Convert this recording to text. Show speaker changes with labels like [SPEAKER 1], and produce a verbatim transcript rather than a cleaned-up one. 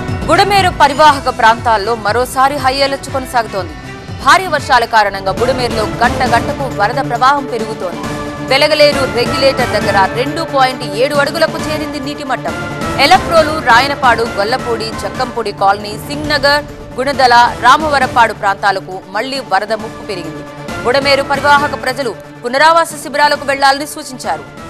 [SPEAKER 1] బుడమేరు పరివాహక ప్రాంతాల్లో మరోసారి హై అలర్ట్ కొనసాగుతోంది. భారీ వర్షాల కారణంగా బుడమేరులో గంట గంటకు వరద ప్రవాహం పెరుగుతోంది. వెలగలేరు రెగ్యులేటర్ దగ్గర రెండు పాయింట్ ఏడు అడుగులకు చేరింది నీటి మట్టం. ఎలప్రోలు, రాయనపాడు, గొల్లపూడి, చక్కంపూడి కాలనీ, సింగ్ నగర్, గుణదల, రామవరపాడు ప్రాంతాలకు మళ్లీ వరద ముప్పు పెరిగింది. బుడమేరు పరివాహక ప్రజలు పునరావాస శిబిరాలకు వెళ్లాలని సూచించారు.